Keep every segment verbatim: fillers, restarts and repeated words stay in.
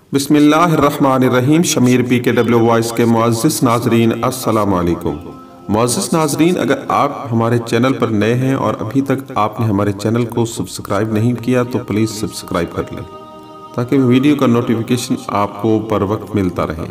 बिस्मिल्लाहिर्रहमानिर्रहीम। Shamir P K W voice के मुअज़्ज़िज़ नाज़रीन, अस्सलाम वालेकुम। मुअज़्ज़िज़ नाज़रीन, अगर आप हमारे चैनल पर नए हैं और अभी तक आपने हमारे चैनल को सब्सक्राइब नहीं किया तो प्लीज़ सब्सक्राइब कर लें ताकि वीडियो का नोटिफिकेशन आपको बर वक्त मिलता रहे।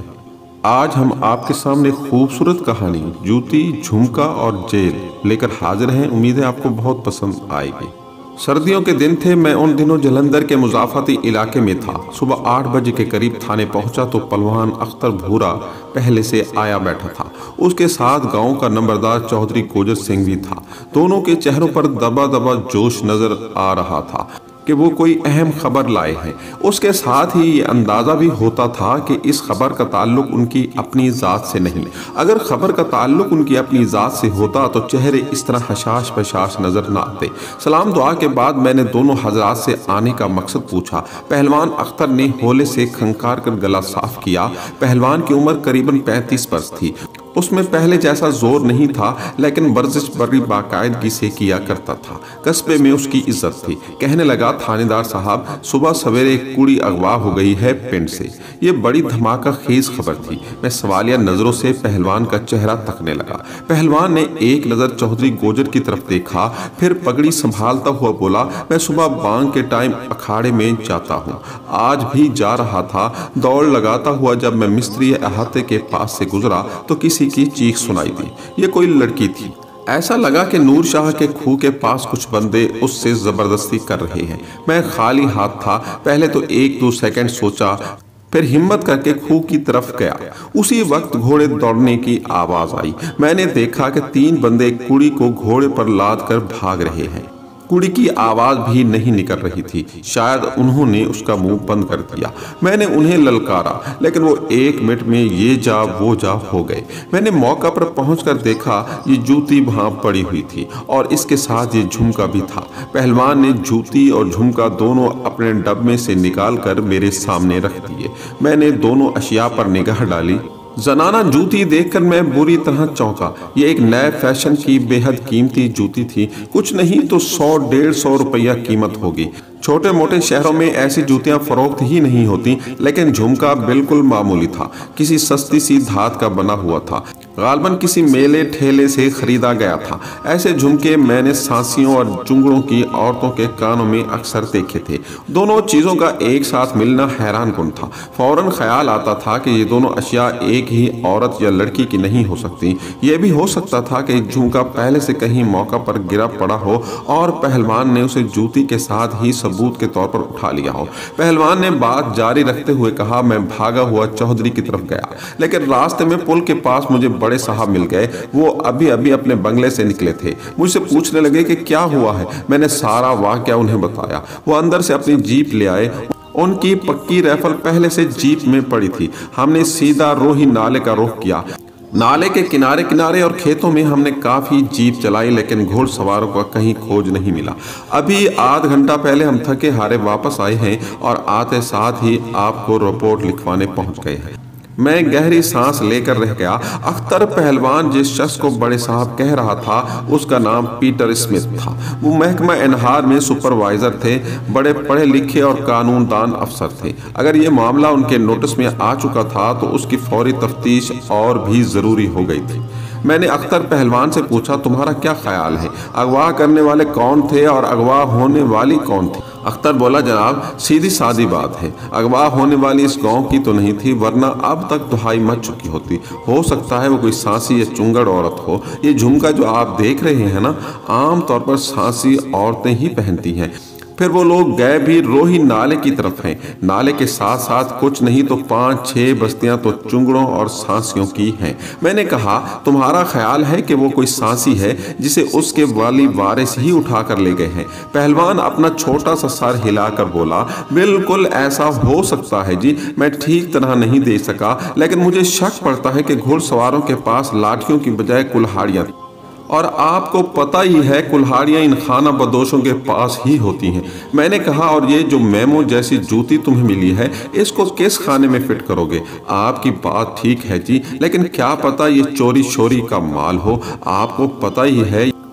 आज हम आपके सामने खूबसूरत कहानी जूती, झुमका और जेल लेकर हाजिर हैं। उम्मीद है आपको बहुत पसंद आएगी। सर्दियों के दिन थे। मैं उन दिनों जलंधर के मुज़ाफ़ती इलाके में था। सुबह आठ बजे के करीब थाने पहुंचा तो पहलवान अख्तर भूरा पहले से आया बैठा था। उसके साथ गांव का नंबरदार चौधरी गोजर सिंह भी था। दोनों के चेहरों पर दबा दबा जोश नजर आ रहा था कि वो कोई अहम खबर लाए हैं। उसके साथ ही ये अंदाज़ा भी होता था कि इस खबर का ताल्लुक उनकी अपनी ज़ात से नहीं। अगर खबर का ताल्लुक उनकी अपनी ज़ात से होता तो चेहरे इस तरह हशाश पशाश नज़र न आते। सलाम दुआ के बाद मैंने दोनों हजरात से आने का मकसद पूछा। पहलवान अख्तर ने होले से खंकार कर गला साफ किया। पहलवान की उम्र करीबन पैंतीस वर्ष थी। उसमें पहले जैसा जोर नहीं था, लेकिन वर्जिश बड़ी बाकायदगी से किया करता था। कस्बे में उसकी इज्जत थी। कहने लगा, थानेदार साहब, सुबह सवेरे एक कुड़ी अगवा हो गई है पिंड से। ये बड़ी धमाका खेज खबर थी। मैं सवालिया नजरों से पहलवान का चेहरा तकने लगा। पहलवान ने एक नजर चौधरी गोजर की तरफ देखा, फिर पगड़ी संभालता हुआ बोला, मैं सुबह बांग के टाइम अखाड़े में जाता हूँ। आज भी जा रहा था। दौड़ लगाता हुआ जब मैं मिस्त्री अहाते के पास से गुजरा तो किसी की चीख सुनाई दी। ये कोई लड़की थी। ऐसा लगा कि नूर शाह के खूह के पास कुछ बंदे उससे जबरदस्ती कर रहे हैं। मैं खाली हाथ था। पहले तो एक दो सेकंड सोचा, फिर हिम्मत करके खूह की तरफ गया। उसी वक्त घोड़े दौड़ने की आवाज आई। मैंने देखा कि तीन बंदे कुड़ी को घोड़े पर लाद कर भाग रहे हैं। कुड़ी की आवाज भी नहीं निकल रही थी। शायद उन्होंने उसका मुंह बंद कर दिया। मैंने उन्हें ललकारा, लेकिन वो एक मिनट में ये जा वो जा हो गए। मैंने मौका पर पहुंचकर देखा, ये जूती वहां पड़ी हुई थी और इसके साथ ये झुमका भी था। पहलवान ने जूती और झुमका दोनों अपने डब में से निकाल कर मेरे सामने रख दिए। मैंने दोनों अशिया पर निगाह डाली। जनाना जूती देखकर मैं बुरी तरह चौंका। ये एक नए फैशन की बेहद कीमती जूती थी। कुछ नहीं तो सौ डेढ़ सौ रुपया कीमत होगी। छोटे मोटे शहरों में ऐसी जूतियां फरोख्त ही नहीं होती, लेकिन झुमका बिल्कुल मामूली था। किसी सस्ती सी धात का बना हुआ था। गालबन किसी मेले ठेले से खरीदा गया था। ऐसे झुमके मैंने सांसियों और चुंगड़ों की औरतों के कानों में अक्सर देखे थे। दोनों चीज़ों का एक साथ मिलना हैरान कुन था। फौरन ख्याल आता था कि ये दोनों अशिया एक ही औरत या लड़की की नहीं हो सकती। ये भी हो सकता था कि झुमका पहले से कहीं मौका पर गिरा पड़ा हो और पहलवान ने उसे जूती के साथ ही सबूत के तौर पर उठा लिया हो। पहलवान ने बात जारी रखते हुए कहा, मैं भागा हुआ चौधरी की तरफ गया, लेकिन रास्ते में पुल के पास मुझे बड़े साहब मिल गए। वो अभी अभी अपने बंगले से निकले थे। मुझसे पूछने लगे कि क्या हुआ है। मैंने सारा वाकया उन्हें बताया। वो अंदर से अपनी जीप ले आए। उनकी पक्की राइफल पहले से जीप में पड़ी थी। हमने सीधा रोही नाले का रुख किया। नाले के किनारे किनारे और खेतों में हमने काफी जीप चलाई, लेकिन घुड़सवारों का कहीं खोज नहीं मिला। अभी आध घंटा पहले हम थके हारे वापस आए हैं और आते साथ ही आपको रिपोर्ट लिखवाने पहुंच गए हैं। मैं गहरी सांस लेकर रह गया। अख्तर पहलवान जिस शख्स को बड़े साहब कह रहा था, उसका नाम पीटर स्मिथ था। वो महकमा एनहार में सुपरवाइजर थे। बड़े पढ़े लिखे और कानूनदान अफसर थे। अगर ये मामला उनके नोटिस में आ चुका था तो उसकी फौरी तफ्तीश और भी जरूरी हो गई थी। मैंने अख्तर पहलवान से पूछा, तुम्हारा क्या ख्याल है? अगवा करने वाले कौन थे और अगवा होने वाली कौन थी? अख्तर बोला, जनाब, सीधी सादी बात है। अगवा होने वाली इस गांव की तो नहीं थी, वरना अब तक दुहाई मच चुकी होती। हो सकता है वो कोई सांसी या चुंगड़ औरत हो। ये झुमका जो आप देख रहे हैं ना, आम तौर पर सांसी औरतें ही पहनती हैं। फिर वो लोग गए भी रोही नाले की तरफ हैं। नाले के साथ साथ कुछ नहीं तो पांच छह बस्तियां तो चुंगड़ों और सांसियों की हैं। मैंने कहा, तुम्हारा ख्याल है कि वो कोई सांसी है जिसे उसके वाली वारिस ही उठा कर ले गए हैं? पहलवान अपना छोटा सा सर हिलाकर बोला, बिल्कुल ऐसा हो सकता है जी। मैं ठीक तरह नहीं दे सका, लेकिन मुझे शक पड़ता है कि घुड़सवारों के पास लाठियों की बजाय कुल्हाड़ियां, और आपको पता ही है कुल्हाड़ियाँ इन खाना बदोशों के पास ही होती हैं। मैंने कहा, और ये जो मेमो जैसी जूती तुम्हें मिली है, इसको किस खाने में फिट करोगे? आपकी बात ठीक है जी, लेकिन क्या पता ये चोरी शोरी का माल हो। आपको पता ही है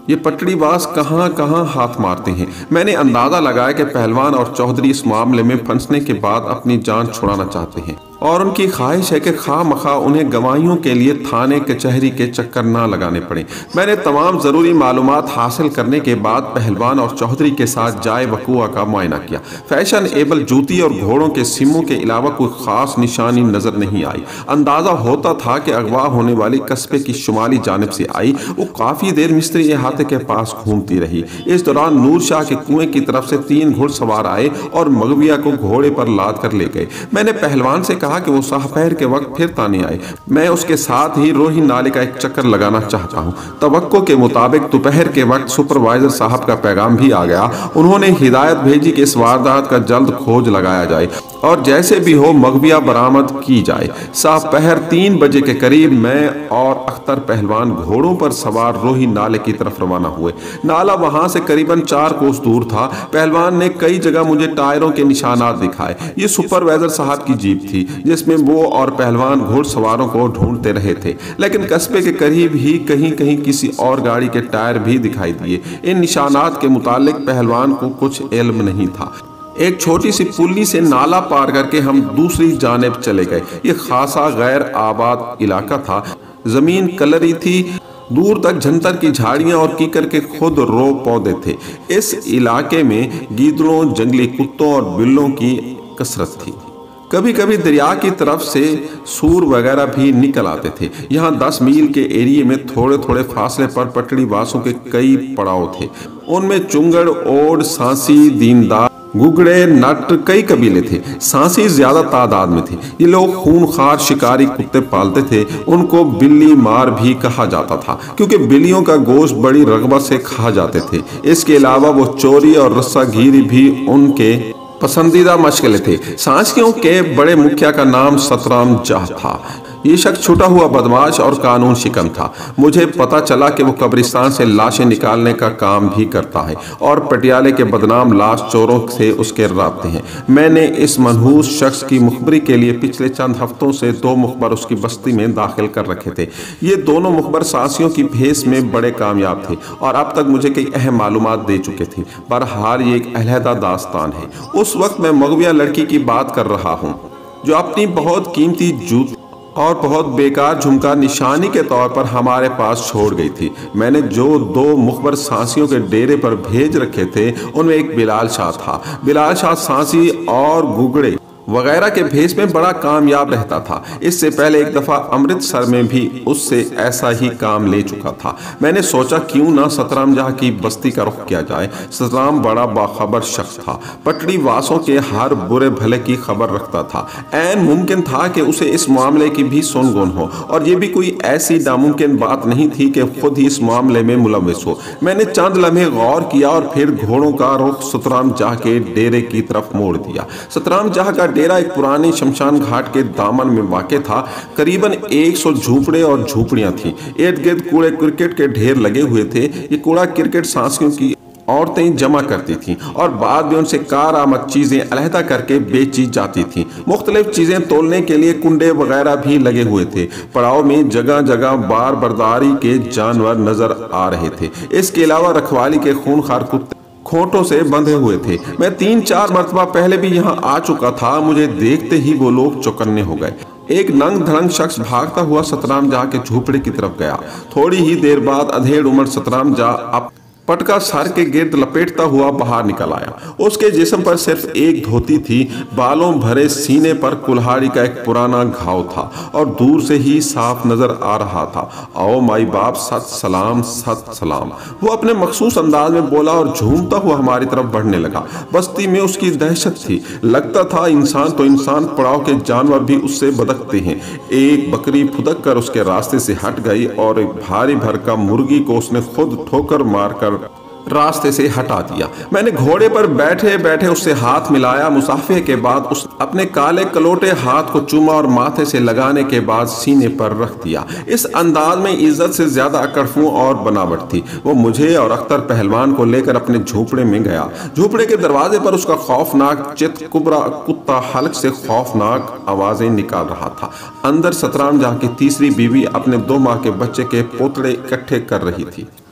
ये पटड़ीबाज कहाँ कहाँ हाथ मारते हैं। मैंने अंदाजा लगाया कि पहलवान और चौधरी इस मामले में फंसने के बाद अपनी जान छुड़ाना चाहते हैं और उनकी ख्वाहिश है कि खामखा उन्हें गवाहियों के लिए थाने कचहरी के चक्कर ना लगाने पड़े। मैंने तमाम ज़रूरी मालूमात हासिल करने के बाद पहलवान और चौधरी के साथ जाए वक़ुआ का मुआयना किया। फैशन एबल जूती और घोड़ों के सिमों के अलावा कोई ख़ास निशानी नज़र नहीं आई। अंदाज़ा होता था कि अगवा होने वाली कस्बे की शुमाली जानिब से आई। वो काफ़ी देर मिस्त्री अहाते के पास घूमती रही। इस दौरान नूर शाह के कुएं की तरफ से तीन घुड़सवार आए और मगविया को घोड़े पर लाद कर ले गए। मैंने पहलवान से कहा कि वो सहपहर के वक्त फिर ताने आए। मैं उसके साथ ही रोही नाले का एक चक्कर लगाना चाहता हूँ। तवक्को के मुताबिक दोपहर के वक्त सुपरवाइजर साहब का पैगाम भी आ गया। उन्होंने हिदायत भेजी कि इस वारदात का जल्द खोज लगाया जाए और जैसे भी हो मगविया बरामद की जाए। सहपहर तीन बजे के करीब मैं और अख्तर पहलवान घोड़ों पर सवार रोही नाले की तरफ रवाना हुए। नाला वहां से करीबन चार कोस दूर था। पहलवान ने कई जगह मुझे टायरों के निशानात दिखाए। ये सुपरवाइजर साहब की जीप थी जिसमें वो और पहलवान घुड़सवारों को ढूंढते रहे थे, लेकिन कस्बे के करीब ही कहीं कहीं किसी और गाड़ी के टायर भी दिखाई दिए। इन निशानात के मुतालिक पहलवान को कुछ इल्म नहीं था। एक छोटी सी पुल्ली से नाला पार करके हम दूसरी जानिब चले गए। ये खासा गैर आबाद इलाका था। जमीन कलरी थी। दूर तक झंतर की झाड़ियां और कीकर के खुद रो पौधे थे। इस इलाके में गीदड़ों, जंगली कुत्तों और बिल्लों की कसरत थी। कभी कभी दरिया की तरफ से सूर वगैरह भी निकल आते थे। यहाँ दस मील के एरिए में थोड़े थोड़े फासले पर पटड़ी बासों के कई पड़ाव थे। उनमें चुंगड़, ओड, सांसी, दीनदार, गुगड़े, नट कई कबीले थे। सांसी ज्यादा तादाद में थे। ये लोग खूनखार शिकारी कुत्ते पालते थे। उनको बिल्ली मार भी कहा जाता था क्योंकि बिल्लियों का गोश्त बड़ी रगबत से खा जाते थे। इसके अलावा वो चोरी और रस्सागीरी भी उनके पसंदीदा मशगले थे। सांसियों के बड़े मुखिया का नाम सतराम जाह था। ये शख्स छुटा हुआ बदमाश और कानून शिकन था। मुझे पता चला कि वो कब्रिस्तान से लाशें निकालने का काम भी करता है और पटियाले के बदनाम लाश चोरों से उसके राब्ते हैं। मैंने इस मनहूस शख्स की मुखबरी के लिए पिछले चंद हफ्तों से दो मुखबर उसकी बस्ती में दाखिल कर रखे थे। ये दोनों मुखबर सांसियों की भेस में बड़े कामयाब थे और अब तक मुझे कई अहम मालूमात दे चुके थे। बहरहाल ये एक अलहदा दास्तान है। उस वक्त मैं मगविया लड़की की बात कर रहा हूँ जो अपनी बहुत कीमती जूत और बहुत बेकार झुमका निशानी के तौर पर हमारे पास छोड़ गई थी। मैंने जो दो मुखबर सांसियों के डेरे पर भेज रखे थे उनमें एक बिलाल शाह था। बिलाल शाह सांसी और गुगड़े वगैरह के भेस में बड़ा कामयाब रहता था। इससे पहले एक दफा अमृतसर में भी उससे ऐसा ही काम ले चुका था। मैंने सोचा क्यों ना सतराम जहाँ की बस्ती का रुख किया जाए। सतराम बड़ा बाखबर शख्स था। पटड़ी वासों के हर बुरे भले की खबर रखता था। ऐन मुमकिन था कि उसे इस मामले की भी सुनगुन हो और ये भी कोई ऐसी नामुमकिन बात नहीं थी कि खुद ही इस मामले में मुलविस हो। मैंने चंद लम्हे गौर किया और फिर घोड़ों का रुख सतराम जहाँ के डेरे की तरफ मोड़ दिया। सतराम जहाँ का डेरा एक पुराने शमशान घाट के दामन में वाक़ था। करीबन एक सौ झूपड़े और झूपड़ियां थीं। इर्द गिर्द कूड़े क्रिकेट के ढेर लगे हुए थे। ये कूड़ा क्रिकेट सांसियों की औरतें जमा करती थीं और बाद में उनसे कार आमद चीजें अलहदा करके बेची जाती थीं। मुख्तलिफ चीजें तोलने के लिए कुंडे वगैरह भी लगे हुए थे। पड़ाव में जगह जगह बार बर्दारी के जानवर नजर आ रहे थे। इसके अलावा रखवाली के खूनखार कुत्ते खोटों से बंधे हुए थे। मैं तीन चार मरतबा पहले भी यहाँ आ चुका था। मुझे देखते ही वो लोग चौकन्ने हो गए। एक नंग धड़ंग शख्स भागता हुआ सतराम जहाँ के झोपड़े की तरफ गया। थोड़ी ही देर बाद अधेड़ उम्र सतराम जहाँ पटका सर के गिर्द लपेटता हुआ बाहर निकल आया। उसके जिस्म पर सिर्फ एक धोती थी। बालों भरे सीने पर कुल्हाड़ी का एक पुराना घाव था और दूर से ही साफ नजर आ रहा था। आओ माई बाप, सत सलाम, सत सलाम। वो अपने मखसूस अंदाज में बोला और झूमता हुआ हमारी तरफ बढ़ने लगा। बस्ती में उसकी दहशत थी। लगता था इंसान तो इंसान, पड़ाव के जानवर भी उससे बदकते हैं। एक बकरी फुदक कर उसके रास्ते से हट गई और एक भारी भरकम मुर्गी को उसने खुद ठोकर मारकर रास्ते से हटा दिया। मैंने घोड़े पर बैठे बैठे उससे हाथ मिलाया। मुसाफे के बाद उस अपने काले कलोटे हाथ को चूमा और माथे से लगाने के बाद सीने पर रख दिया। इस अंदाज में इज्जत से ज्यादा अकड़फू और बनावट थी। वो मुझे और अख्तर पहलवान को लेकर अपने झोपड़े में गया। झोपड़े के दरवाजे पर उसका खौफनाक चित कुबरा कुत्ता हल्क से खौफनाक आवाजें निकाल रहा था। अंदर सतराम जहाँ की तीसरी बीवी अपने दो माह के बच्चे के पोतड़े इकट्ठे कर रही थी।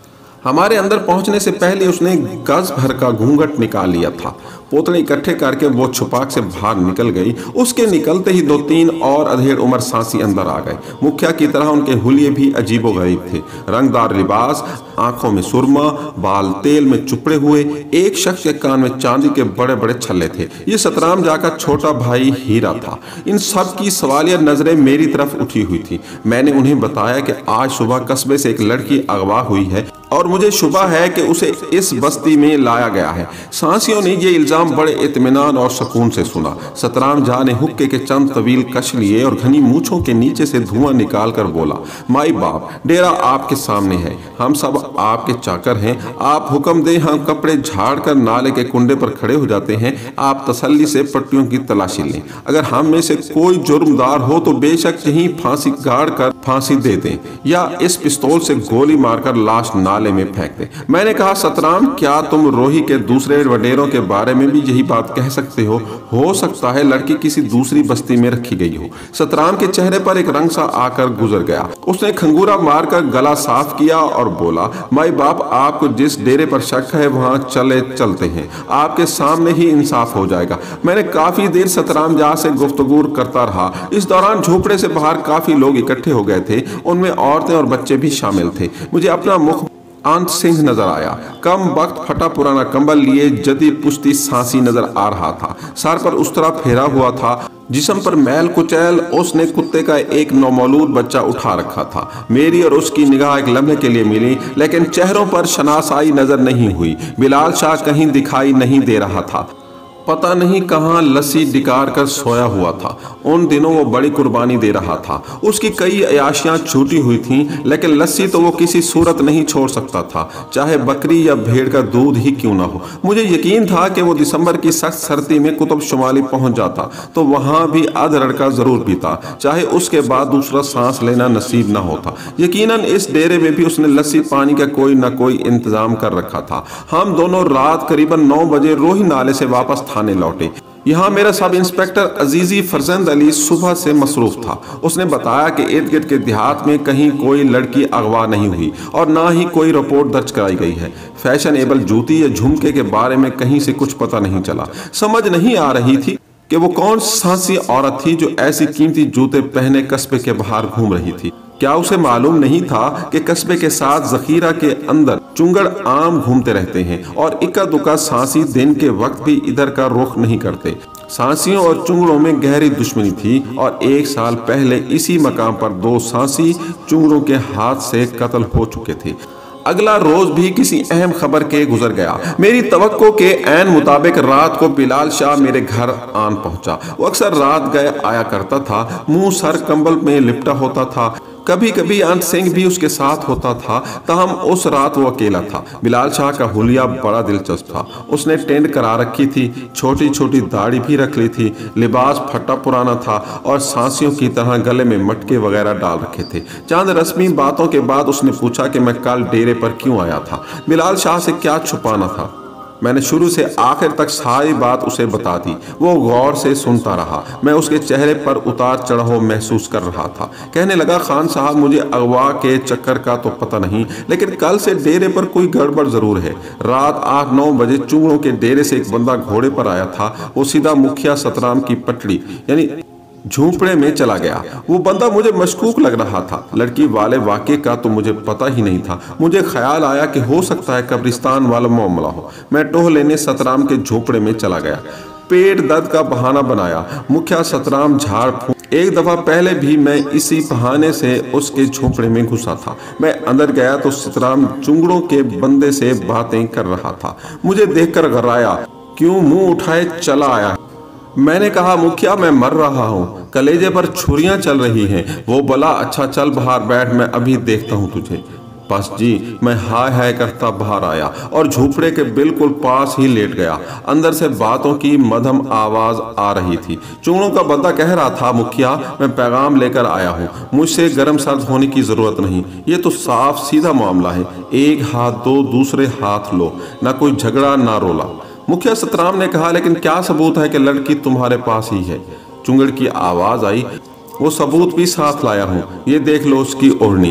हमारे अंदर पहुंचने से पहले उसने गज भर का घूंघट निकाल लिया था। पोतले इकट्ठे करके वो छुपाक से बाहर निकल गई। उसके निकलते ही दो तीन और अधेड़ उम्र सांसी अंदर आ गए। मुखिया की तरह उनके हुलिये भी अजीबोगरीब थे। रंगदार लिबास, आंखों में सुरमा, बाल तेल में चुपड़े हुए। एक शख्स के कान में चांदी के बड़े बड़े छल्ले थे। ये सतराम जा का छोटा भाई हीरा था। इन सब की सवालिया नजरें मेरी तरफ उठी हुई थी। मैंने उन्हें बताया कि आज सुबह कस्बे से एक लड़की अगवा हुई है और मुझे शुबा है कि उसे इस बस्ती में लाया गया है। सांसियों ने ये इल्जाम बड़े इत्मीनान और सुकून से सुना। सतराम जहाँ ने हुक्के के चंद तवील कश लिए और घनी मूछों के नीचे से धुआं निकाल कर बोला, माई बाप, डेरा आपके सामने है। हम सब आपके चाकर हैं। आप हुक्म दें, हम कपड़े झाड़ कर नाले के कुंडे पर खड़े हो जाते हैं। आप तसल्ली से पट्टियों की तलाशी लें। अगर हम में से कोई जुर्मदार हो तो बेशक यहीं फांसी गाड़ कर फांसी दे दें या इस पिस्तौल से गोली मारकर लाश नाले में फेंक दे। मैंने कहा, सतराम, क्या तुम रोही के दूसरे वडेरों के बारे में भी यही बात कह सकते हो? हो सकता है लड़की किसी दूसरी बस्ती में रखी गई हो। सतराम के चेहरे पर एक रंग सा आकर गुजर गया। उसने खंगूरा मारकर गला साफ किया और बोला, माई बाप, आपको जिस डेरे पर शक है वहां चले चलते हैं। आपके सामने ही इंसाफ हो जाएगा। मैंने काफी देर सतराम जहाँ से गुफ्तगू करता रहा। इस दौरान झोपड़े से बाहर काफी लोग इकट्ठे हो गए थे। उनमें औरतें और बच्चे भी शामिल थे। मुझे अपना मुख आंत सिंह नजर आया। कम वक्त फटा पुराना कंबल लिए जदी पुश्ती सांसी नजर आ रहा था। सर पर उस्तरा फेरा हुआ था। जिस्म पर मैल कुचैल उसने कुत्ते का एक नौमौलूद बच्चा उठा रखा था। मेरी और उसकी निगाह एक लम्हे के लिए मिली, लेकिन चेहरों पर शनासाई नजर नहीं हुई। बिलाल शाह कहीं दिखाई नहीं दे रहा था। पता नहीं कहाँ लस्सी डिकार कर सोया हुआ था। उन दिनों वो बड़ी कुर्बानी दे रहा था। उसकी कई अयाशियां छूटी हुई थीं, लेकिन लस्सी तो वो किसी सूरत नहीं छोड़ सकता था, चाहे बकरी या भेड़ का दूध ही क्यों ना हो। मुझे यकीन था कि वो दिसंबर की सख्त सर्दी में कुतुब शुमाली पहुंच जाता तो वहां भी अध लड़का जरूर पीता, चाहे उसके बाद दूसरा सांस लेना नसीब ना होता। यकीनन इस डेरे में भी उसने लस्सी पानी का कोई ना कोई इंतजाम कर रखा था। हम दोनों रात करीबन नौ बजे रोही नाले से वापस थाने लौटे। यहाँ मेरा सब इंस्पेक्टर अजीजी फरजंद अली सुबह से मसरूफ था। उसने बताया कि इर्द गिर्द के देहात में कहीं कोई लड़की अगवा नहीं हुई और ना ही कोई रिपोर्ट दर्ज कराई गई है। फैशनेबल जूती या झुमके के बारे में कहीं से कुछ पता नहीं चला। समझ नहीं आ रही थी कि वो कौन सांसी औरत थी जो ऐसी कीमती जूते पहने कस्बे के बाहर घूम रही थी। क्या उसे मालूम नहीं था कि कस्बे के साथ जखीरा के अंदर चुंगड़ आम घूमते रहते हैं और इक्का दुक्का सांसी दिन के वक्त भी इधर का रुख नहीं करते। सांसियों और चुंगड़ों में गहरी दुश्मनी थी और एक साल पहले इसी मकाम पर दो सांसी चुंगड़ों के हाथ से कत्ल हो चुके थे। अगला रोज भी किसी अहम खबर के गुजर गया। मेरी तवक्को के ऐन मुताबिक रात को बिलाल शाह मेरे घर आन पहुंचा। वो अक्सर रात गए आया करता था। मुंह सर कंबल में लिपटा होता था। कभी कभी अंत सिंह भी उसके साथ होता था। ताहम उस रात वो अकेला था। बिलाल शाह का हुलिया बड़ा दिलचस्प था। उसने टेंट करा रखी थी, छोटी छोटी दाढ़ी भी रख ली थी, लिबास फटा पुराना था और सांसियों की तरह गले में मटके वगैरह डाल रखे थे। चंद रस्मी बातों के बाद उसने पूछा कि मैं कल डेरे पर क्यों आया था, बिलाल शाह से क्या छुपाना था। मैंने शुरू से आखिर तक सारी बात उसे बता दी। वो गौर से सुनता रहा। मैं उसके चेहरे पर उतार चढ़ाव महसूस कर रहा था। कहने लगा, खान साहब, मुझे अगवा के चक्कर का तो पता नहीं, लेकिन कल से डेरे पर कोई गड़बड़ जरूर है। रात आठ नौ बजे चुंगड़ों के डेरे से एक बंदा घोड़े पर आया था। वो सीधा मुखिया सतराम की पटड़ी यानी झोंपड़े में चला गया। वो बंदा मुझे मशकूक लग रहा था। लड़की वाले वाक़े का तो मुझे पता ही नहीं था। मुझे ख्याल आया कि हो सकता है कब्रिस्तान वाला मामला हो। मैं टोह लेने सतराम के झोंपड़े में चला गया। पेट दर्द का बहाना बनाया। मुखिया सतराम झाड़ फूंक। एक दफा पहले भी मैं इसी बहाने से उसके झोंपड़े में घुसा था। मैं अंदर गया तो सतराम चुंगड़ों के बंदे से बातें कर रहा था। मुझे देखकर घबराया। क्यों मुंह उठाए चला आया? मैंने कहा, मुखिया, मैं मर रहा हूँ, कलेजे पर छुरियां चल रही हैं। वो बोला, अच्छा चल बाहर बैठ, मैं अभी देखता हूँ तुझे। बस जी, मैं हाय हाय करता बाहर आया और झोपड़े के बिल्कुल पास ही लेट गया। अंदर से बातों की मध्यम आवाज आ रही थी। चुंगड़ों का बंदा कह रहा था, मुखिया, मैं पैगाम लेकर आया हूँ, मुझसे गर्म सर्द होने की जरूरत नहीं। ये तो साफ सीधा मामला है। एक हाथ दो, दूसरे हाथ लो, ना कोई झगड़ा ना रोला। मुखिया सतराम ने कहा, लेकिन क्या सबूत है कि लड़की तुम्हारे पास ही है? चुंगड़ की आवाज आई, वो सबूत भी साथ लाया हूँ, ये देख लो उसकी ओढ़नी।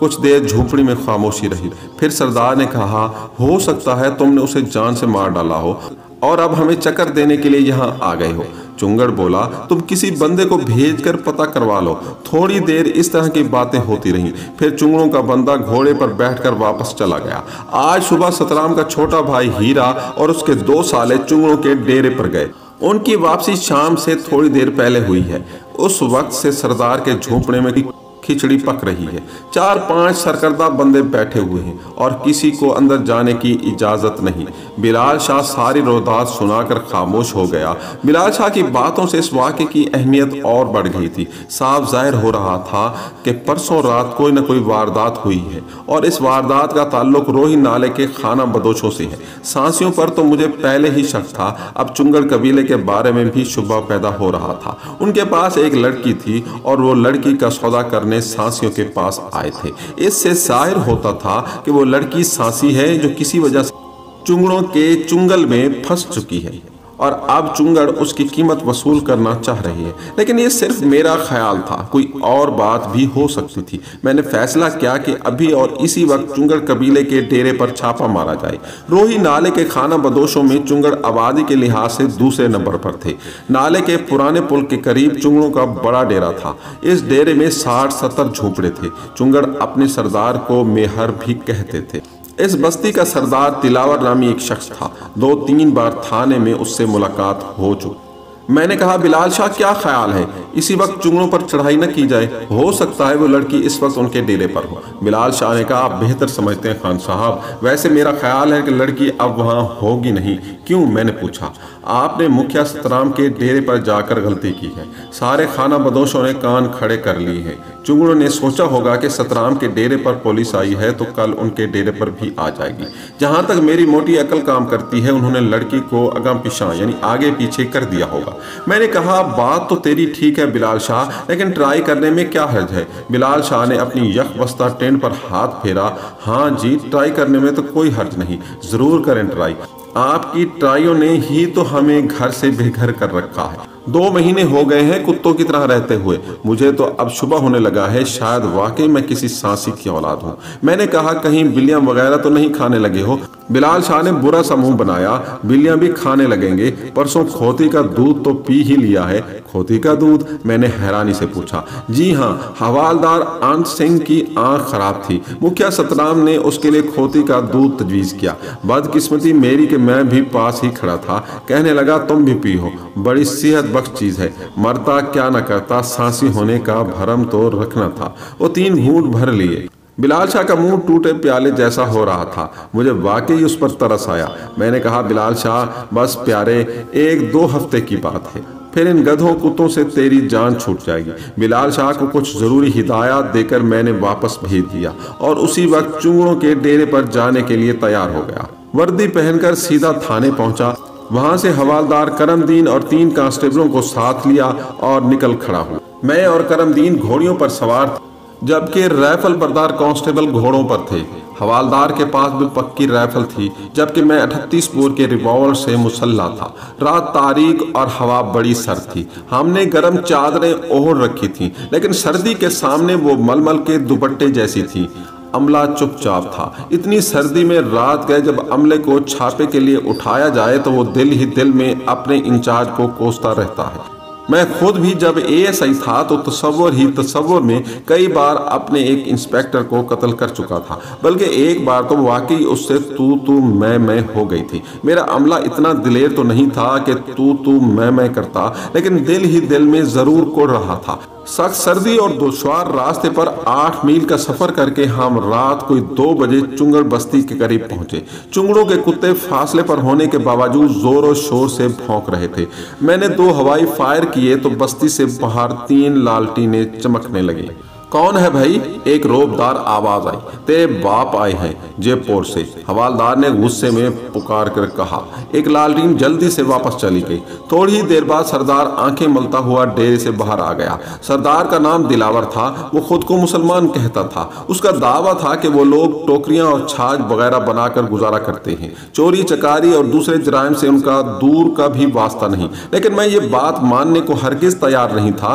कुछ देर झोपड़ी में खामोशी रही। फिर सरदार ने कहा, हो सकता है तुमने उसे जान से मार डाला हो और अब हमें चक्कर देने के लिए यहाँ आ गए हो। चुंगड़ बोला, तुम किसी बंदे को भेजकर पता करवा लो। थोड़ी देर इस तरह की बातें होती रहीं। फिर चुंगड़ों का बंदा घोड़े पर बैठकर वापस चला गया। आज सुबह सतराम का छोटा भाई हीरा और उसके दो साले चुंगड़ों के डेरे पर गए। उनकी वापसी शाम से थोड़ी देर पहले हुई है। उस वक्त से सरदार के झोंपड़े में खिचड़ी पक रही है। चार पांच सरकर्दा बंदे बैठे हुए हैं और किसी को अंदर जाने की इजाजत नहीं। बिलाल शाह सारी रोदात सुनाकर खामोश हो गया। बिलाल शाह की बातों से इस वाक़े की अहमियत और बढ़ गई थी। साफ जाहिर हो रहा था कि परसों रात कोई न कोई वारदात हुई है और इस वारदात का ताल्लुक रोही नाले के खाना बदोशों से है। सांसियों पर तो मुझे पहले ही शक था, अब चुंगड़ कबीले के बारे में भी शुबा पैदा हो रहा था। उनके पास एक लड़की थी और वो लड़की का सौदा करने सांसियों के पास आए थे। इससे जाहिर होता था कि वो लड़की सांसी है जो किसी वजह से चुंगड़ों के चुंगल में फंस चुकी है और अब चुंगड़ उसकी कीमत वसूल करना चाह रही है। लेकिन ये सिर्फ मेरा ख्याल था, कोई और बात भी हो सकती थी। मैंने फैसला किया कि अभी और इसी वक्त चुंगड़ कबीले के डेरे पर छापा मारा जाए। रोही नाले के खाना बदोशों में चुंगड़ आबादी के लिहाज से दूसरे नंबर पर थे। नाले के पुराने पुल के करीब चुंगड़ों का बड़ा डेरा था। इस डेरे में साठ सत्तर झोपड़े थे। चुंगड़ अपने सरदार को मेहर भी कहते थे। इस बस्ती का सरदार तिलावर नामी एक शख्स था। दो तीन बार थाने में उससे मुलाकात हो चुकी। मैंने कहा, बिलाल शाह क्या ख्याल है, इसी वक्त चुंगड़ों पर चढ़ाई न की जाए? हो सकता है वो लड़की इस वक्त उनके डेरे पर हो। बिलाल शाह ने कहा, आप बेहतर समझते हैं खान साहब, वैसे मेरा ख्याल है कि लड़की अब वहाँ होगी नहीं। क्यों? मैंने पूछा। आपने मुखिया सतराम के डेरे पर जाकर गलती की है। सारे खाना बदोशों ने कान खड़े कर लिए हैं। चुंगड़ों ने सोचा होगा कि सतराम के डेरे पर पुलिस आई है तो कल उनके डेरे पर भी आ जाएगी। जहाँ तक मेरी मोटी अकल काम करती है, उन्होंने लड़की को अगम पिछा यानी आगे पीछे कर दिया होगा। मैंने कहा, बात तो तेरी ठीक है बिलाल शाह, लेकिन ट्राई करने में क्या हर्ज है? बिलाल शाह ने अपनी यख बस्ता टेंट पर हाथ फेरा। हाँ जी, ट्राई करने में तो कोई हर्ज नहीं, जरूर करें ट्राई। आपकी ट्राइयों ने ही तो हमें घर से बेघर कर रखा है। दो महीने हो गए हैं कुत्तों की तरह रहते हुए। मुझे तो अब शुबा होने लगा है, शायद वाकई मैं किसी सांसी की औलाद हूँ। मैंने कहा, कहीं बिल्लियां वगैरह तो नहीं खाने लगे हो? बिलाल शाह ने बुरा सा मुंह बनाया। बिल्लियां भी खाने लगेंगे? परसों खोती का दूध तो पी ही लिया है। खोती का दूध? मैंने हैरानी से पूछा। जी हाँ, हवालदार अंत सिंह की आंख खराब थी। मुखिया सतराम ने उसके लिए खोती का दूध तजवीज़ किया। बदकिस्मती मेरी कि मैं भी पास ही खड़ा था। कहने लगा, तुम भी पी हो, बड़ी सेहत बख्श चीज है। मरता क्या न करता, सांसी होने का भरम तो रखना था। वो तीन घूंट भर लिए। बिलाल शाह का मुंह टूटे प्याले जैसा हो रहा था। मुझे वाकई उस पर तरस आया। मैंने कहा, बिलाल शाह बस प्यारे, एक दो हफ्ते की बात है, फिर इन गधों कुत्तों से तेरी जान छूट जाएगी। बिलाल शाह को कुछ जरूरी हिदायत देकर मैंने वापस भेज दिया और उसी वक्त चुंगड़ों के डेरे पर जाने के लिए तैयार हो गया। वर्दी पहनकर सीधा थाने पहुंचा। वहां से हवालदार करमदीन और तीन कांस्टेबलों को साथ लिया और निकल खड़ा हुआ। मैं और करमदीन घोड़ियों पर सवार थे, जबकि राइफल बरदार कांस्टेबल घोड़ों पर थे। हवालदार के पास भी पक्की राइफल थी, जबकि मैं अठतीस बोर के रिवॉल्वर से मुसल्ला था। रात तारीक और हवा बड़ी सर्द थी। हमने गर्म चादरें ओढ़ रखी थी, लेकिन सर्दी के सामने वो मलमल के दुपट्टे जैसी थी। अमला चुपचाप था। इतनी सर्दी में रात गए जब अमले को छापे के लिए उठाया जाए तो वो दिल ही दिल में अपने इंचार्ज को कोसता रहता है। मैं खुद भी जब ए एस आई था तो तसव्वुर ही तसव्वुर में कई बार अपने एक इंस्पेक्टर को कत्ल कर चुका था, बल्कि एक बार तो वाकई उससे तू तू मैं मैं हो गई थी। मेरा अमला इतना दिलेर तो नहीं था कि तू तू मैं मैं करता, लेकिन दिल ही दिल में जरूर कोड़ रहा था। सख्त सर्दी और दुश्वार रास्ते पर आठ मील का सफर करके हम रात कोई दो बजे चुंगड़ बस्ती के करीब पहुंचे। चुंगड़ों के कुत्ते फासले पर होने के बावजूद जोर और शोर से भौंक रहे थे। मैंने दो हवाई फायर किए तो बस्ती से बाहर तीन लालटीनें चमकने लगी। कौन है भाई? एक रोबदार आवाज आई। तेरे बाप आए हैं जयपुर से, हवालदार ने गुस्से में पुकार कर कहा। एक लालटीन जल्दी से वापस चली गई। थोड़ी ही देर बाद सरदार आंखें मलता हुआ डेरे से बाहर आ गया। सरदार का नाम दिलावर था। वो खुद को मुसलमान कहता था। उसका दावा था कि वो लोग टोकरियां और छाछ वगैरह बनाकर गुजारा करते हैं। चोरी चकारी और दूसरे जराइम से उनका दूर का भी वास्ता नहीं, लेकिन मैं ये बात मानने को हरगिज तैयार नहीं था।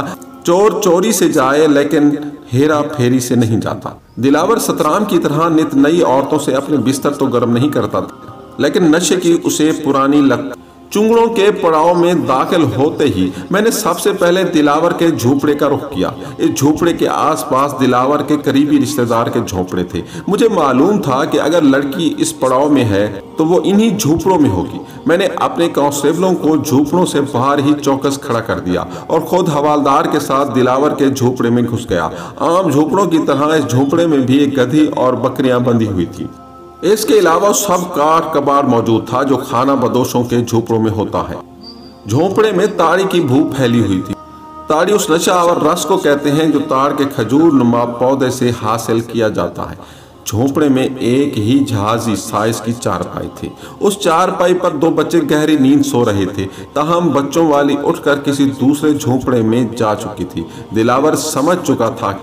चोर चोरी से जाए लेकिन हेरा फेरी से नहीं जाता। दिलावर सतराम की तरह नित नई औरतों से अपने बिस्तर तो गर्म नहीं करता था, लेकिन नशे की उसे पुरानी लत। चुंगलों के पड़ाव में दाखिल होते ही मैंने सबसे पहले दिलावर के झोपड़े का रुख किया। इस झोपड़े के आसपास दिलावर के करीबी रिश्तेदार के झोपड़े थे। मुझे मालूम था कि अगर लड़की इस पड़ाव में है तो वो इन्हीं झोपड़ों में होगी। मैंने अपने कांस्टेबलों को झोपड़ों से बाहर ही चौकस खड़ा कर दिया और खुद हवालदार के साथ दिलावर के झोपड़े में घुस गया। आम झोपड़ों की तरह इस झोपड़े में भी एक गधी और बकरियां बंधी हुई थी। इसके अलावा सब काट कबाड़ मौजूद था जो खाना बदोशों के झोपड़ों में होता है। झोपड़े में ताड़ी की भू फैली हुई थी। ताड़ी उस नशा और रस को कहते हैं जो ताड़ के खजूर नुमा पौधे से हासिल किया जाता है। झोपड़े में एक ही जहाजी साइज की चारपाई थी। उस चारपाई पर दो बच्चे गहरी नींद सो रहे थे। ताहम बच्चों वाली उठकर किसी दूसरे झोपड़े में जा चुकी थी। दिलावर समझ चुका था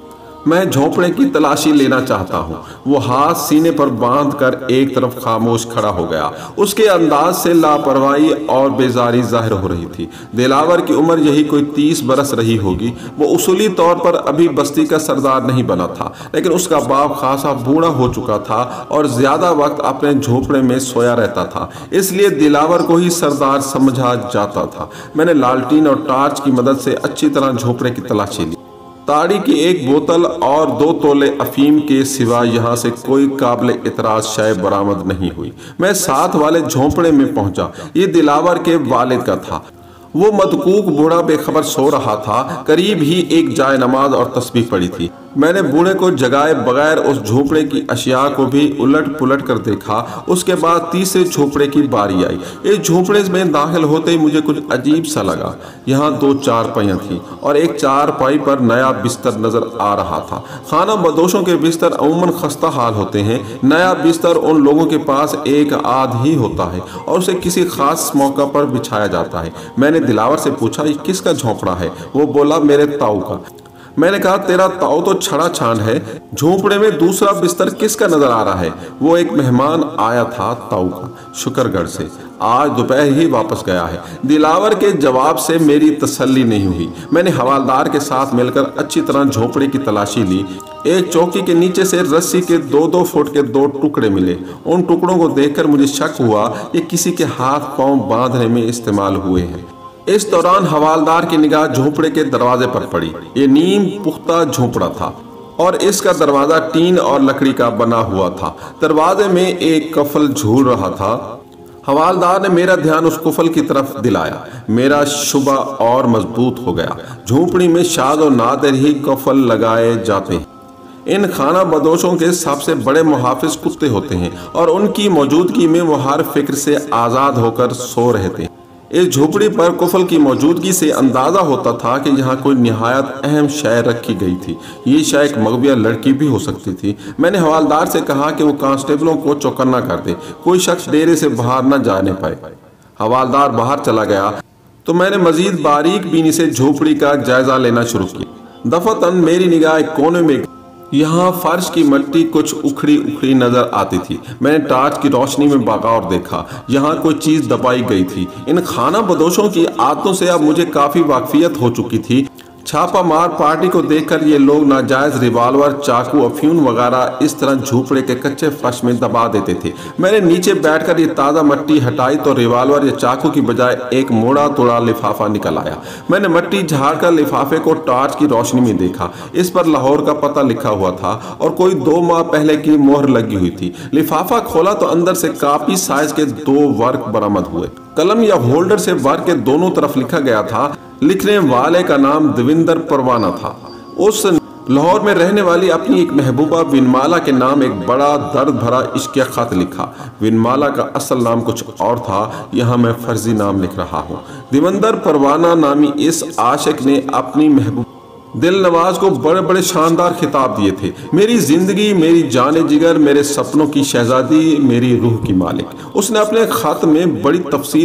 मैं झोपड़े की तलाशी लेना चाहता हूँ। वो हाथ सीने पर बांधकर एक तरफ खामोश खड़ा हो गया। उसके अंदाज से लापरवाही और बेजारी जाहिर हो रही थी। दिलावर की उम्र यही कोई तीस बरस रही होगी। वो उसूली तौर पर अभी बस्ती का सरदार नहीं बना था, लेकिन उसका बाप खासा बूढ़ा हो चुका था और ज्यादा वक्त अपने झोपड़े में सोया रहता था, इसलिए दिलावर को ही सरदार समझा जाता था। मैंने लालटीन और टार्च की मदद से अच्छी तरह झोपड़े की तलाशी ली। ताड़ी की एक बोतल और दो तोले अफीम के सिवा यहाँ से कोई काबिल इतराज शय बरामद नहीं हुई। मैं साथ वाले झोंपड़े में पहुंचा। ये दिलावर के वालिद का था। वो मदकूक बूढ़ा बेखबर सो रहा था। करीब ही एक जाय नमाज और तस्बीह पड़ी थी। मैंने बूढ़े को जगाए बगैर उस झोपड़े की अशिया को भी उलट पुलट कर देखा। उसके बाद तीसरे झोपड़े की बारी आई। इस झोपड़े में दाखिल होते ही मुझे कुछ अजीब सा लगा। यहाँ दो चारपाइयाँ थी और एक चारपाई पर नया बिस्तर नजर आ रहा था। खाना बदोशों के बिस्तर अमूमन खस्ता हाल होते हैं। नया बिस्तर उन लोगों के पास एक आध ही होता है और उसे किसी खास मौका पर बिछाया जाता है। मैंने दिलावर से पूछा, ये किसका झोंपड़ा है? वो बोला, मेरे ताऊ का। मैंने कहा, तेरा ताऊ तो छड़ा छांड है, झोंपड़े में दूसरा बिस्तर किसका नजर आ रहा है? वो एक मेहमान आया था ताऊ का, शुक्रगढ़ से, आज दोपहर ही वापस गया है। दिलावर के जवाब से मेरी तसल्ली नहीं हुई। मैंने हवालदार के साथ मिलकर अच्छी तरह झोंपड़े की तलाशी ली। एक चौकी के नीचे से रस्सी के दो दो फुट के दो टुकड़े मिले। उन टुकड़ों को देखकर मुझे शक हुआ ये किसी के हाथ पांव बांधने में इस्तेमाल हुए हैं। इस दौरान हवालदार की निगाह झोंपड़े के दरवाजे पर पड़ी। ये नीम पुख्ता झोंपड़ा था और इसका दरवाजा टीन और लकड़ी का बना हुआ था। दरवाजे में एक कफल झूल रहा था। हवालदार ने मेरा ध्यान उस कुफल की तरफ दिलाया। मेरा शुबा और मजबूत हो गया। झोंपड़ी में शाद और नादिर ही कफल लगाए जाते हैं। इन खाना बदोशों के सबसे बड़े मुहाफिज कुत्ते होते हैं और उनकी मौजूदगी में वो हर फिक्र से आज़ाद होकर सो रहे थे। इस झोपड़ी पर कुफल की मौजूदगी से अंदाजा होता था कि यहाँ कोई निहायत अहम शय रखी गई थी। ये शय एक मगबिया लड़की भी हो सकती थी। मैंने हवालदार से कहा कि वो कांस्टेबलों को चौकन्ना कर दे, कोई शख्स डेरे से बाहर न जाने पाए। हवालदार बाहर चला गया तो मैंने मजीद बारीक बीनी से झोपड़ी का जायजा लेना शुरू किया। दफतन मेरी निगाह एक कोने में, यहाँ फर्श की मिट्टी कुछ उखड़ी उखड़ी नजर आती थी। मैंने टार्च की रोशनी में बागौर देखा। यहाँ कोई चीज दबाई गई थी। इन खाना बदोशों की आदतों से अब मुझे काफी वाकफियत हो चुकी थी। छापा मार पार्टी को देखकर ये लोग नाजायज रिवाल्वर, चाकू, अफ्यून वगैरह इस तरह झोपड़े के कच्चे फर्श में दबा देते थे। मैंने नीचे बैठकर ये ताज़ा मट्टी हटाई तो रिवाल्वर या चाकू की बजाय एक मोड़ा तोड़ा लिफाफा निकल आया। मैंने मट्टी झाड़कर लिफाफे को टार्च की रोशनी में देखा। इस पर लाहौर का पता लिखा हुआ था और कोई दो माह पहले की मोहर लगी हुई थी। लिफाफा खोला तो अंदर से काफी साइज के दो वर्क बरामद हुए। कलम या होल्डर से वर्क के दोनों तरफ लिखा गया था। लिखने वाले का नाम देविंदर परवाना था। उस लाहौर में रहने वाली अपनी एक महबूबा विनमाला के नाम एक बड़ा दर्द भरा इश्क खत लिखा। विनमाला का असल नाम कुछ और था, यहाँ मैं फर्जी नाम लिख रहा हूँ। देविंदर परवाना नामी इस आशिक ने अपनी महबूब दिल नवाज को बड़े बड़े शानदार खिताब दिए थे। मेरी जिंदगी, मेरी जाने जिगर, मेरे सपनों की शहजादी, मेरी रूह की मालिक। उसने अपने खत में बड़ी तफसील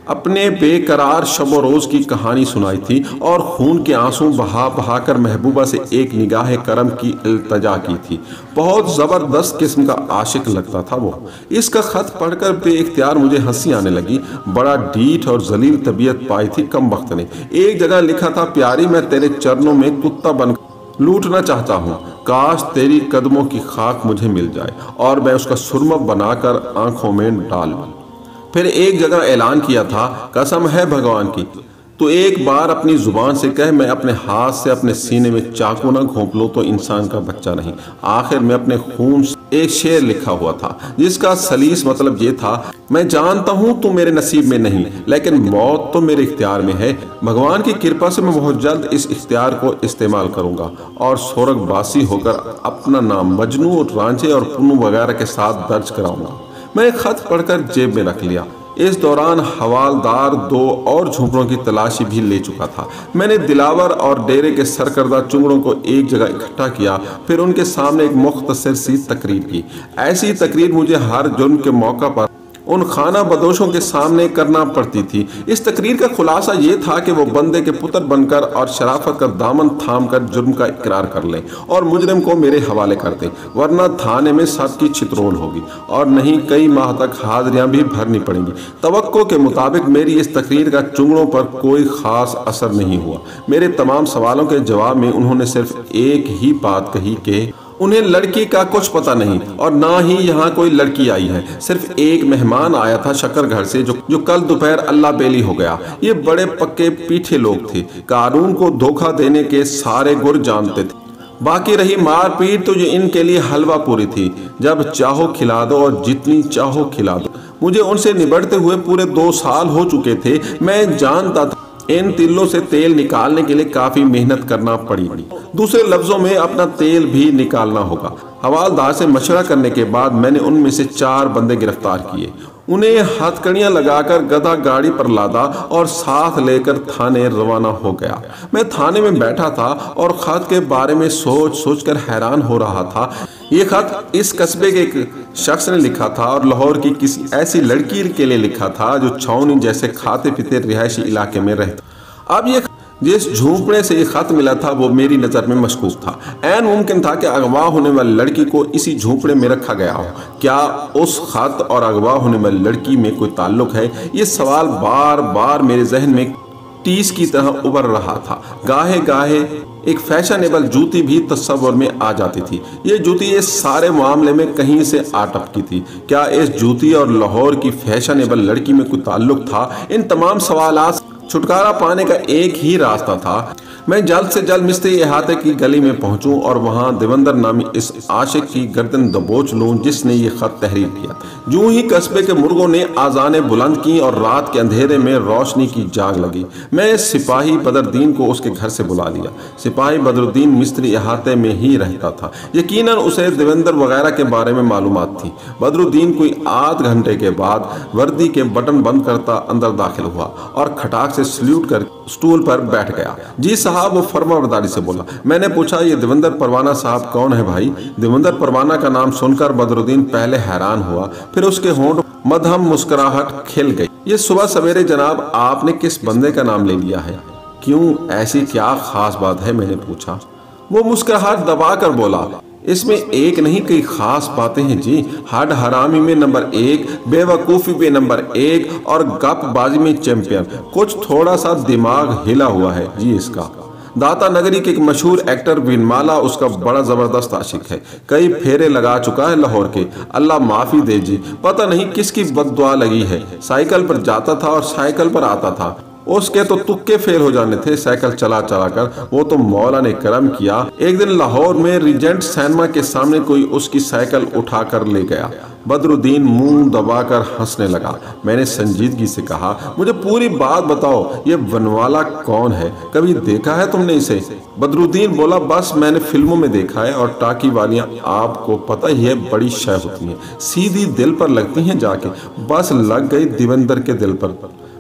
अपने बेकरार शब रोज की कहानी सुनाई थी और खून के आंसू बहा बहाकर महबूबा से एक निगाह करम की इल्तजा की थी। बहुत जबरदस्त किस्म का आशिक लगता था वो। इसका खत पढ़कर बेइख्तियार मुझे हंसी आने लगी। बड़ा डीठ और जलील तबीयत पाई थी कम वक्त ने। एक जगह लिखा था, प्यारी मैं तेरे चरणों में कुत्ता बन लूटना चाहता हूँ, काश तेरी कदमों की खाक मुझे मिल जाए और मैं उसका सुरमा बनाकर आंखों में डाल लूं। फिर एक जगह ऐलान किया था, कसम है भगवान की, तो एक बार अपनी जुबान से कह, मैं अपने हाथ से अपने सीने में चाकू ना घोंप लो तो इंसान का बच्चा नहीं। आखिर में अपने खून से एक शेर लिखा हुआ था जिसका सलीस मतलब ये था, मैं जानता हूँ तू मेरे नसीब में नहीं, लेकिन मौत तो मेरे इख्तियार में है। भगवान की कृपा से मैं बहुत जल्द इस इख्तियार को इस्तेमाल करूंगा और स्वर्गवासी होकर अपना नाम मजनू, रांझे और पुन्नू वगैरह के साथ दर्ज कराऊंगा। मैंने खत पढ़कर जेब में रख लिया। इस दौरान हवालदार दो और झोंपड़ों की तलाशी भी ले चुका था। मैंने दिलावर और डेरे के सरकर्दा चुंगड़ों को एक जगह इकट्ठा किया, फिर उनके सामने एक मुख्तसर सी तकरीर की। ऐसी तकरीर मुझे हर जुर्म के मौका पर उन खाना बदोशों के सामने करना पड़ती थी। इस तकरीर का खुलासा ये था कि वो बंदे के पुत्र बनकर और शराफत का दामन थाम कर जुर्म का इकरार कर लें और मुजरिम को मेरे हवाले कर दें, वरना थाने में सबकी छितरोल होगी और नहीं कई माह तक हाजिरियां भी भरनी पड़ेंगी। तवक्को के मुताबिक मेरी इस तकरीर का चुंगड़ों पर कोई खास असर नहीं हुआ। मेरे तमाम सवालों के जवाब में उन्होंने सिर्फ एक ही बात कही कि उन्हें लड़की का कुछ पता नहीं और ना ही यहाँ कोई लड़की आई है। सिर्फ एक मेहमान आया था शक्कर घर से जो जो कल दोपहर अल्लाह बेली हो गया। ये बड़े पक्के पीठे लोग थे, कानून को धोखा देने के सारे गुर जानते थे। बाकी रही मारपीट तो ये इनके लिए हलवा पूरी थी, जब चाहो खिला दो और जितनी चाहो खिला दो। मुझे उनसे निबटते हुए पूरे दो साल हो चुके थे। मैं जानता था इन तिलों से तेल निकालने के लिए काफी मेहनत करना पड़ेगी, दूसरे लफ्जों में अपना तेल भी निकालना होगा। हवालदार से मशवरा करने के बाद मैंने उनमें से चार बंदे गिरफ्तार किए, उन्हें हथकड़ियां लगाकर गधा गाड़ी पर लादा और साथ लेकर थाने रवाना हो गया। मैं थाने में बैठा था और खत के बारे में सोच सोचकर हैरान हो रहा था। ये खत इस कस्बे के एक शख्स ने लिखा था और लाहौर की किसी ऐसी लड़की के लिए लिखा था जो छावनी जैसे खाते पीते रिहायशी इलाके में रहता। अब ये जिस झोंपड़े से ये खत मिला था वो मेरी नज़र में मशकूक था। ऐन मुमकिन था कि अगवा होने वाली लड़की को इसी झोंपड़े में रखा गया हो। क्या उस खत और अगवा होने वाली लड़की में कोई ताल्लुक है? ये सवाल बार बार मेरे जहन में टीस की तरह उभर रहा था। गाहे गाहे एक फैशनेबल जूती भी तस्वर में आ जाती थी। ये जूती इस सारे मामले में कहीं से आ टपकी थी। क्या इस जूती और लाहौर की फैशनेबल लड़की में कोई ताल्लुक था? इन तमाम सवालात छुटकारा पाने का एक ही रास्ता था, मैं जल्द से जल्द मिस्त्री इहाते की गली में पहुंचूं और वहां देवेंद्र नामी इस आशिक की गर्दन दबोच लूं जिसने ये खत तहरीर किया। यूं ही कस्बे के मुर्गों ने आजाने बुलंद की और रात के अंधेरे में रोशनी की जाग लगी। मैं सिपाही बदरुद्दीन को उसके घर से बुला लिया। सिपाही बदरुद्दीन मिस्त्री इहाते में ही रहता था। यकीनन उसे देवेंद्र वगैरह के बारे में मालूमात थी। बदरुद्दीन कोई आध घंटे के बाद वर्दी के बटन बंद करता अंदर दाखिल हुआ और खटाक से सल्यूट कर स्टूल पर बैठ गया। जी साहब, वो फर्माबरदारी से बोला। मैंने पूछा, ये देवेंद्र परवाना साहब कौन है भाई? देवेंद्र परवाना का नाम सुनकर बदरुद्दीन पहले हैरान हुआ, फिर उसके होंठ मधम मुस्कुराहट खिल गई। ये सुबह सवेरे जनाब आपने किस बंदे का नाम ले लिया है? क्यों, ऐसी क्या खास बात है? मैंने पूछा। वो मुस्कुराहट दबा कर बोला, इसमें एक नहीं कई खास बातें हैं जी। हड हरामी में नंबर एक, बेवकूफ़ी में नंबर एक और गपबाजी में चैंपियन। कुछ थोड़ा सा दिमाग हिला हुआ है जी इसका। दाता नगरी के एक मशहूर एक्टर विनमाला उसका बड़ा जबरदस्त आशिक है। कई फेरे लगा चुका है लाहौर के। अल्लाह माफी दे जी, पता नहीं किसकी बद्दुआ लगी है। साइकिल पर जाता था और साइकिल पर आता था। उसके तो तुक्के फेल हो जाने थे साइकिल चला चला कर। वो तो मौला ने करम किया, एक दिन लाहौर में रिजेंट सिनेमा के सामने कोई उसकी साइकिल उठा कर ले गया। बदरुद्दीन मुंह दबाकर हंसने लगा। मैंने संजीदगी से कहा, मुझे पूरी बात बताओ, ये बनवाला कौन है? कभी देखा है तुमने इसे? बदरुद्दीन बोला, बस मैंने फिल्मों में देखा है और टाकी वालियां आपको पता ही है बड़ी शय होती हैं, सीधी दिल पर लगती हैं जाके। बस लग गई देवेंद्र के दिल पर।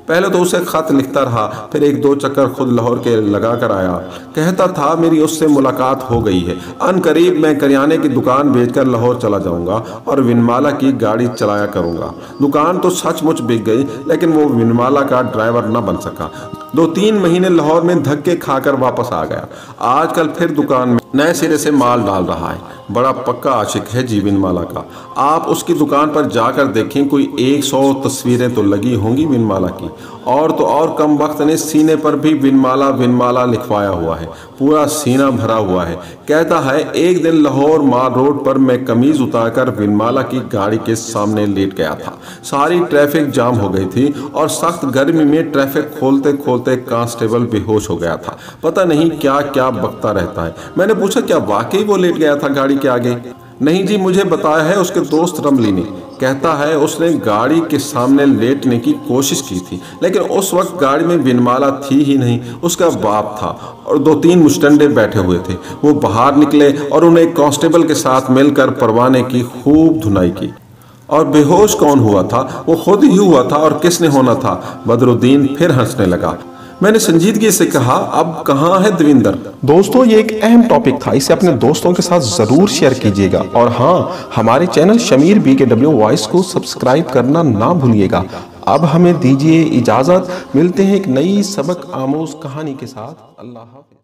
पहले तो उसे खत लिखता रहा, फिर एक दो चक्कर खुद लाहौर के लगा कर आया। कहता था मेरी उससे मुलाकात हो गई है, अनकरीब मैं करियाने की दुकान बेचकर लाहौर चला जाऊंगा और विनमाला की गाड़ी चलाया करूंगा। दुकान तो सचमुच बिक गई, लेकिन वो विनमाला का ड्राइवर न बन सका। दो तीन महीने लाहौर में धक्के खाकर वापस आ गया। आजकल फिर दुकान में नए सिरे से माल डाल रहा है। बड़ा पक्का आशिक है जी विनमाला का। आप उसकी दुकान पर जाकर देखें, कोई एक सौ तस्वीरें तो लगी होंगी विनमाला की। और तो और कम वक्त ने सीने पर भी विनमाला विनमाला लिखवाया हुआ है, पूरा सीना भरा हुआ है। कहता है एक दिन लाहौर माल रोड पर मैं कमीज उतारकर विनमाला की गाड़ी के सामने लेट गया था। सारी ट्रैफिक जाम हो गई थी और सख्त गर्मी में ट्रैफिक खोलते खोलते कांस्टेबल बेहोश हो गया था। पता नहीं क्या क्या बकता रहता है। मैंने पूछा क्या वाकई वो लेट गया था गाड़ी के आगे? नहीं जी, मुझे बताया है उसके दोस्त रमली ने। कहता है उसने गाड़ी के सामने लेटने की कोशिश की थी, लेकिन उस वक्त गाड़ी में विनमाला थी ही नहीं, उसका बाप था और दो तीन मुस्टंडे बैठे हुए थे। वो बाहर निकले और उन्हें एक कांस्टेबल के साथ मिलकर परवाने की खूब धुनाई की। और बेहोश कौन हुआ था? वो खुद ही हुआ था। और किसने होना था? बदरुद्दीन फिर हंसने लगा। मैंने संजीदगी से कहा अब कहाँ है देविंदर? दोस्तों ये एक अहम टॉपिक था, इसे अपने दोस्तों के साथ जरूर शेयर कीजिएगा। और हाँ, हमारे channel Shamir B K W voice को सब्सक्राइब करना ना भूलिएगा। अब हमें दीजिए इजाजत, मिलते हैं एक नई सबक आमोज कहानी के साथ। अल्लाह हाफ़िज़।